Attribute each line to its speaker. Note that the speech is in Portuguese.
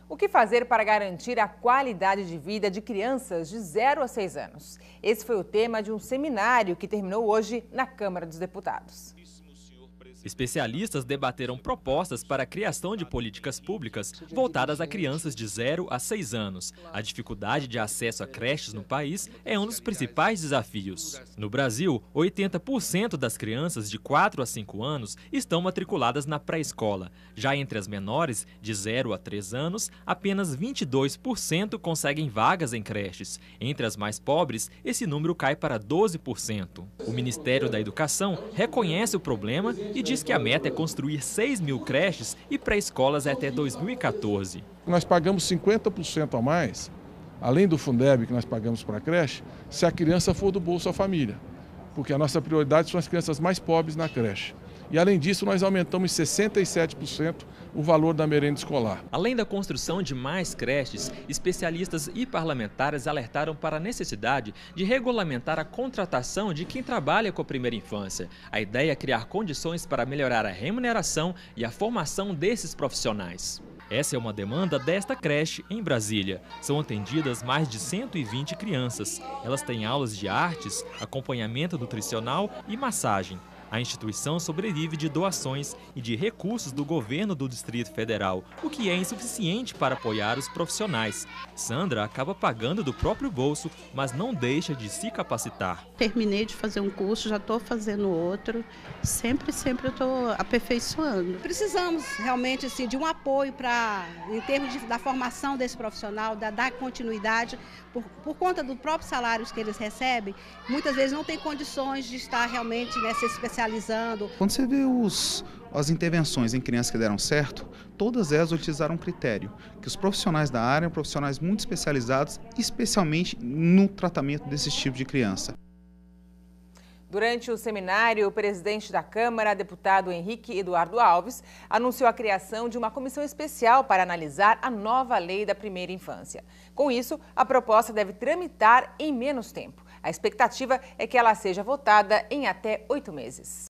Speaker 1: O que fazer para garantir a qualidade de vida de crianças de 0 a 6 anos? Esse foi o tema de um seminário que terminou hoje na Câmara dos Deputados.
Speaker 2: Especialistas debateram propostas para a criação de políticas públicas voltadas a crianças de 0 a 6 anos. A dificuldade de acesso a creches no país é um dos principais desafios. No Brasil, 80% das crianças de 4 a 5 anos estão matriculadas na pré-escola. Já entre as menores, de 0 a 3 anos, apenas 22% conseguem vagas em creches. Entre as mais pobres, esse número cai para 12%. O Ministério da Educação reconhece o problema e diz que a meta é construir 6 mil creches e pré-escolas até 2014.
Speaker 3: Nós pagamos 50% a mais, além do Fundeb que nós pagamos para a creche, se a criança for do Bolsa Família, porque a nossa prioridade são as crianças mais pobres na creche. E além disso, nós aumentamos 67% o valor da merenda escolar.
Speaker 2: Além da construção de mais creches, especialistas e parlamentares alertaram para a necessidade de regulamentar a contratação de quem trabalha com a primeira infância. A ideia é criar condições para melhorar a remuneração e a formação desses profissionais. Essa é uma demanda desta creche em Brasília. São atendidas mais de 120 crianças. Elas têm aulas de artes, acompanhamento nutricional e massagem. A instituição sobrevive de doações e de recursos do governo do Distrito Federal, o que é insuficiente para apoiar os profissionais. Sandra acaba pagando do próprio bolso, mas não deixa de se capacitar.
Speaker 4: Terminei de fazer um curso, já estou fazendo outro. Sempre eu estou aperfeiçoando.
Speaker 5: Precisamos realmente assim, de um apoio em termos da formação desse profissional, da continuidade, por conta dos próprios salários que eles recebem, muitas vezes não tem condições de estar realmente se especializando.
Speaker 6: Quando você vê as intervenções em crianças que deram certo, todas elas utilizaram um critério, que os profissionais da área são profissionais muito especializados, especialmente no tratamento desses tipos de criança.
Speaker 1: Durante o seminário, o presidente da Câmara, deputado Henrique Eduardo Alves, anunciou a criação de uma comissão especial para analisar a nova lei da primeira infância. Com isso, a proposta deve tramitar em menos tempo. A expectativa é que ela seja votada em até 8 meses.